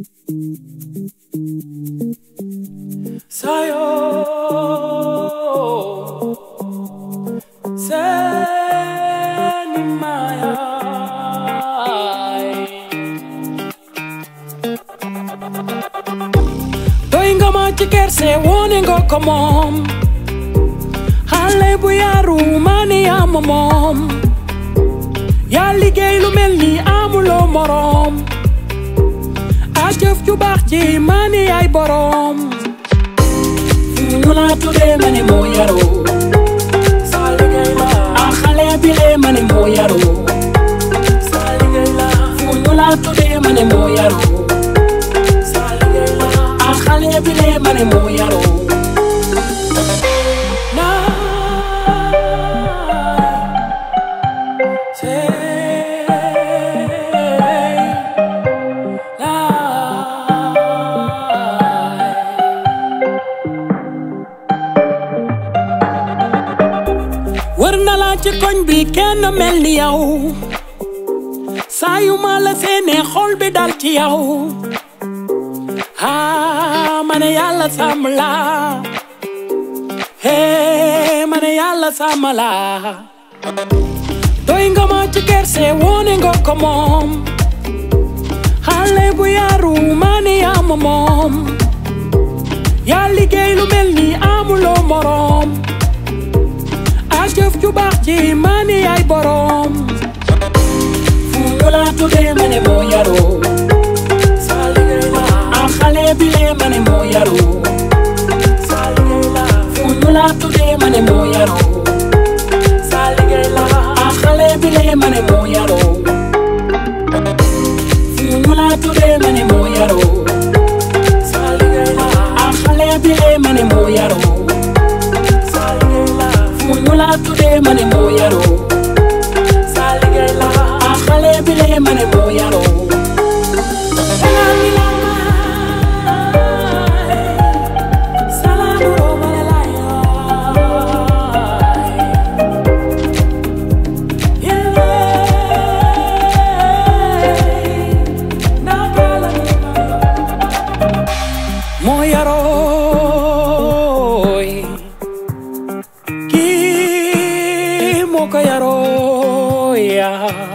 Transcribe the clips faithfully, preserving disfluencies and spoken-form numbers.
Sayo Seni Maya Doyegama ci kersé Wonégako mom Xalé bu yaru Mané yama mom ya liggéey lu melni Amoulo morome a jëf ju baax ji Mané yaay borom Fougnoula toudé Mané moo Yaro sa liggéey la a xalé bi le Mané moo Yaro sa liggéey la Fougnoula toudé Mané moo Yaro sa liggéey la a xalé bi le Mané moo Yaro ci koñ bi kenn mel ni yow saa yu ma la seene xol bi dal ci yow ah Mané yàlla sàmm la hey Mané yàlla sàmm la Doyegama ci kersé Wonégako mom xale bu yaru Mané yama mom yaa liggéey lu mel ni Amoulo morome jëf ju baax ji Mané yaay borom Fougnoula toudé Mané moo Yaro sa liggéey la a xalé bi le Mané moo Yaro sa liggéey la Fougnoula toudé Mané moo Yaro sa liggéey la a xalé bi le Mané moo Yaro Fougnoula toudé Mané moo Yaro sa liggéey la a xalé bi le Mané moo Yaro Fougnoula toudé Mané moo Yaro sa liggéey la a xalé bi le Mané moo Yaro moo Yaro Yaro ya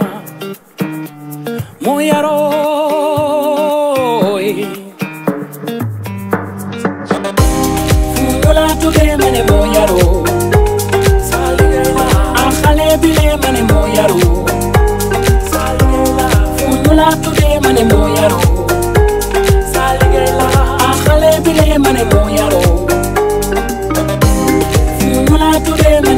moo Yaro Fougnoula toudé Mané moo Yaro sa liggéey la a xalé bi le Mané moo Yaro sa liggéey la Fougnoula toudé Mané moo Yaro sa liggéey la a xalé bi le Mané moo Yaro Fougnoula toudé